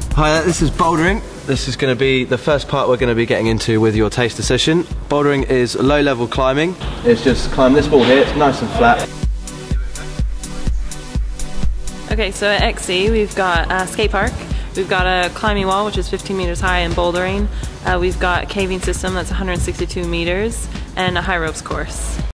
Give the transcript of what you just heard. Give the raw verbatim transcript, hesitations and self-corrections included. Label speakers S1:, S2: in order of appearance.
S1: Hi, this is bouldering. This is going to be the first part we're going to be getting into with your taster session. Bouldering is low level climbing. It's just climb this wall here, it's nice and flat.
S2: Okay, so at X C we've got a skate park, we've got a climbing wall which is fifteen meters high and bouldering, uh, we've got a caving system that's one hundred sixty-two meters, and a high ropes course.